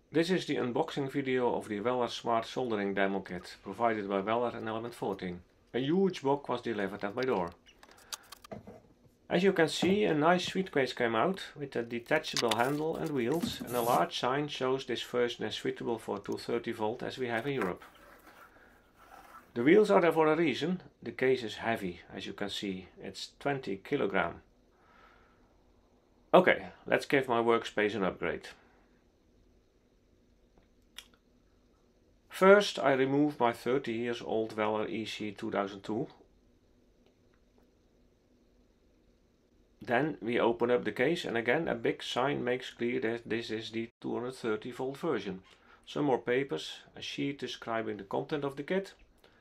This is the unboxing video of the Weller Smart Soldering Demo Kit, provided by Weller and Element 14. A huge box was delivered at my door. As you can see, a nice sweet case came out with a detachable handle and wheels, and a large sign shows this version is suitable for 230 volt as we have in Europe. The wheels are there for a reason. The case is heavy, as you can see, it's 20 kg. Okay, let's give my workspace an upgrade. First, I remove my 30 years old Weller EC 2002. Then we open up the case, and again a big sign makes clear that this is the 230 volt version. Some more papers, a sheet describing the content of the kit.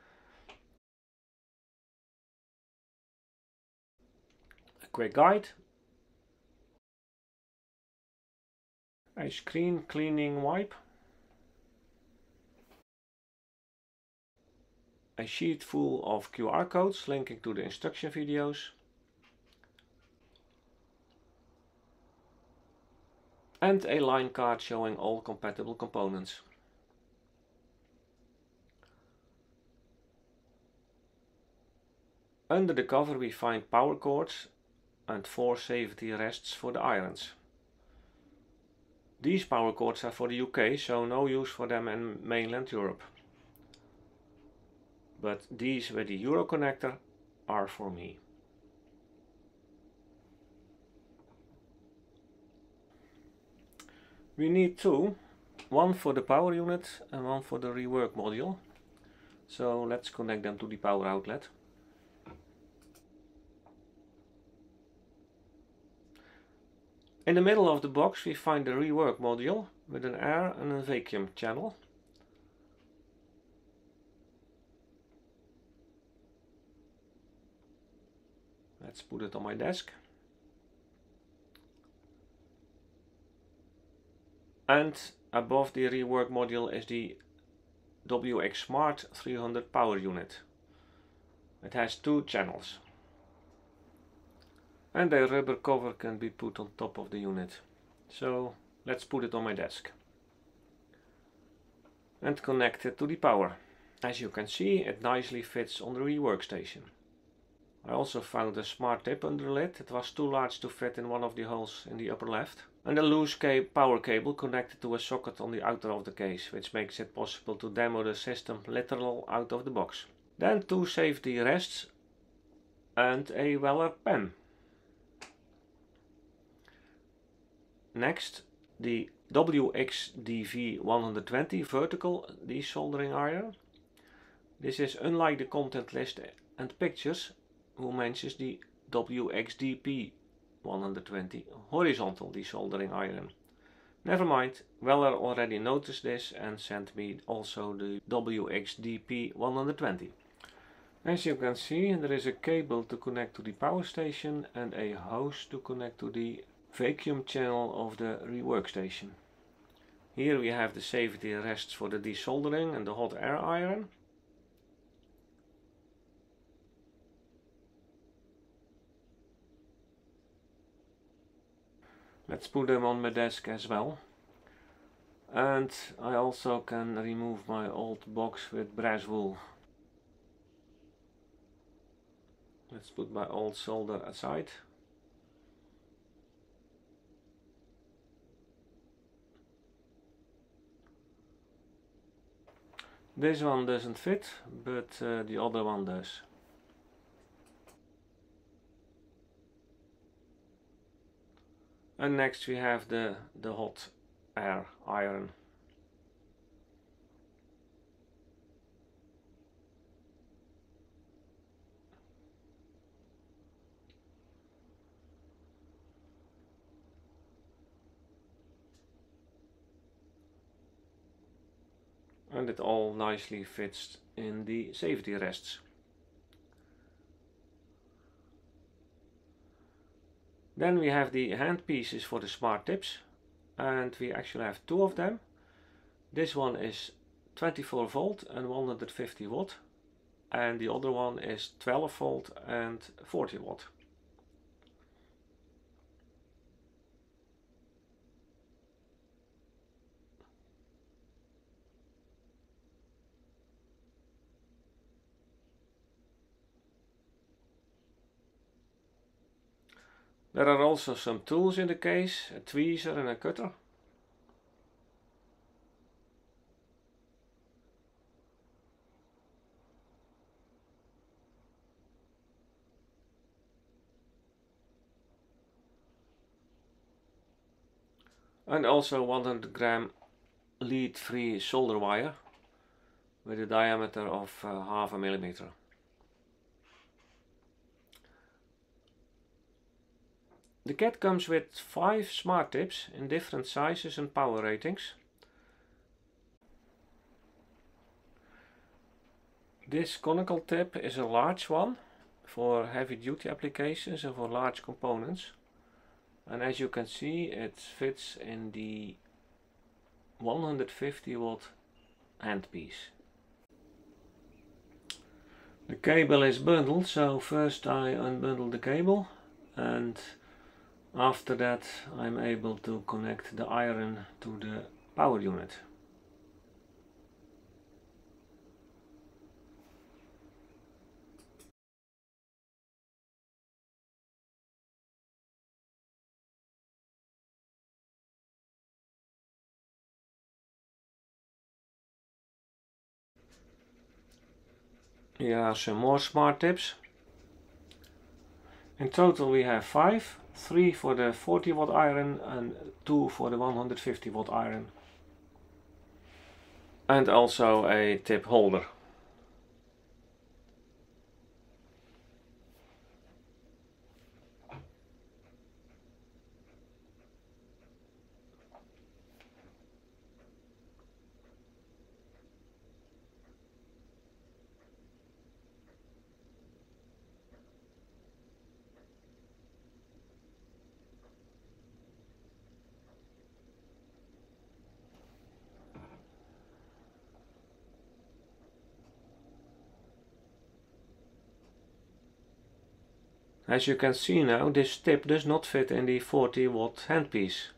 A quick guide. A screen cleaning wipe. A sheet full of QR codes linking to the instruction videos. And a line card showing all compatible components. Under the cover we find power cords and 4 safety rests for the irons. These power cords are for the UK, so no use for them in mainland Europe. But these with the Euro connector are for me. We need two, one for the power unit and one for the rework module. So let's connect them to the power outlet. In the middle of the box we find the rework module with an air and a vacuum channel. Let's put it on my desk. And above the rework module is the WX Smart 300 power unit. It has 2 channels. And a rubber cover can be put on top of the unit. So let's put it on my desk. And connect it to the power. As you can see, it nicely fits on the rework station. I also found a smart tip under the lid. It was too large to fit in one of the holes in the upper left. And a loose power cable connected to a socket on the outer of the case, which makes it possible to demo the system literal out of the box. Then 2 safety rests and a Weller pen. Next, the WXDV 120 vertical desoldering iron. This is unlike the content list and pictures, who mentions the WXDP 120 horizontal desoldering iron. Never mind, Weller already noticed this and sent me also the WXDP 120. As you can see, there is a cable to connect to the power station and a hose to connect to the vacuum channel of the rework station. Here we have the safety rests for the desoldering and the hot air iron. Let's put them on my desk as well. And I also can remove my old box with brass wool. Let's put my old solder aside. This one doesn't fit, but the other one does. And next we have the hot air iron. And it all nicely fits in the safety rests. Then we have the hand pieces for the smart tips, and we actually have 2 of them. This one is 24 volt and 150 watt, and the other one is 12 volt and 40 watt. There are also some tools in the case, a tweezer and a cutter. And also 100 gram lead-free solder wire with a diameter of 0.5 millimeter. The kit comes with 5 smart tips in different sizes and power ratings. This conical tip is a large one for heavy duty applications and for large components. And as you can see, it fits in the 150 watt handpiece. The cable is bundled, so first I unbundle the cable, and after that I'm able to connect the iron to the power unit. Here are some more smart tips. In total we have 5, 3 for the 40 watt iron and 2 for the 150 watt iron. And also a tip holder. As you can see now, this tip does not fit in the 40 watt handpiece.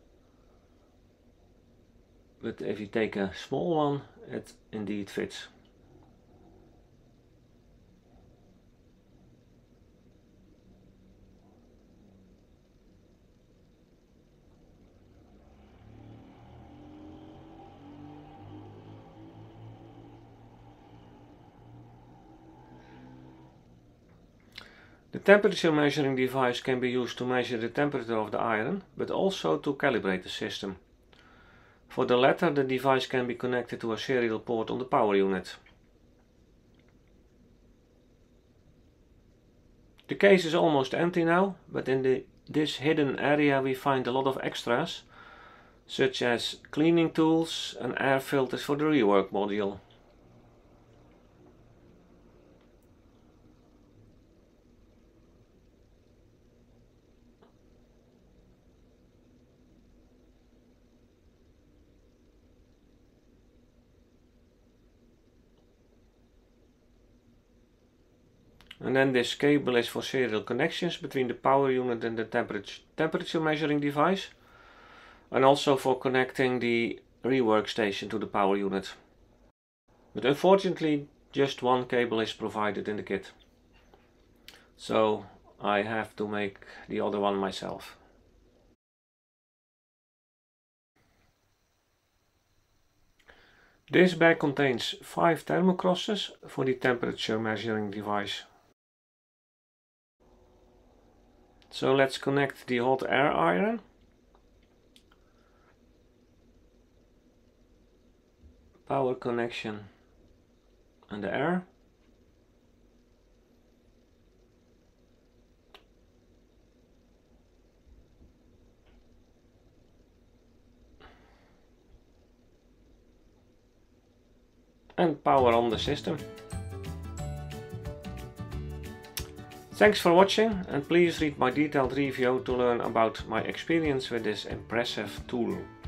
But if you take a small one, it indeed fits. The temperature measuring device can be used to measure the temperature of the iron, but also to calibrate the system. For the latter, the device can be connected to a serial port on the power unit. The case is almost empty now, but in this hidden area we find a lot of extras, such as cleaning tools and air filters for the rework module. And then this cable is for serial connections between the power unit and the temperature measuring device, and also for connecting the rework station to the power unit. But unfortunately just one cable is provided in the kit, so I have to make the other one myself. This bag contains 5 thermocrosses for the temperature measuring device. So let's connect the hot air iron. Power connection and the air. And power on the system. Thanks for watching, and please read my detailed review to learn about my experience with this impressive tool.